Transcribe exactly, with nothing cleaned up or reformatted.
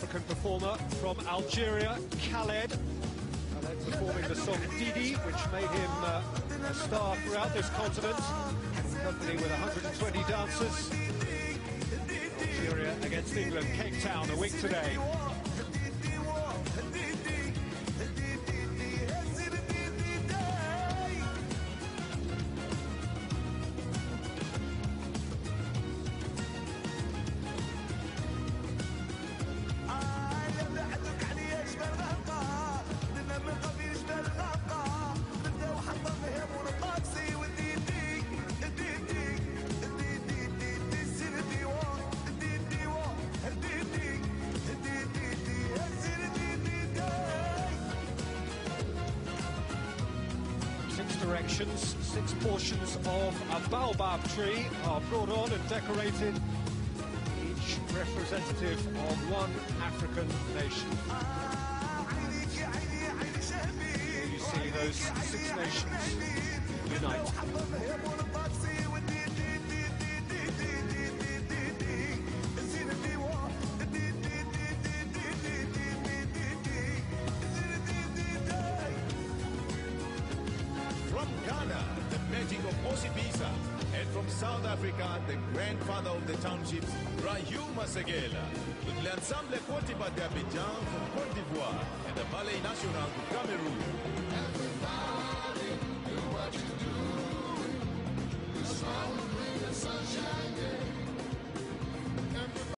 African performer from Algeria, Khaled. Khaled performing the song Didi, which made him uh, a star throughout this continent, in company with one hundred twenty dancers. Algeria against England, Cape Town, a week today. Six directions, six portions of a baobab tree are brought on and decorated, each representative of one African nation. Here you see those six nations unite. From Ghana, the magic of Osibisa, and from South Africa, the grandfather of the townships, Rayuma Segela, with l'ensemble Kotiba d'Abidjan from Côte d'Ivoire and the Ballet National of Cameroon. Everybody do what you do. The sun will bring the sunshine.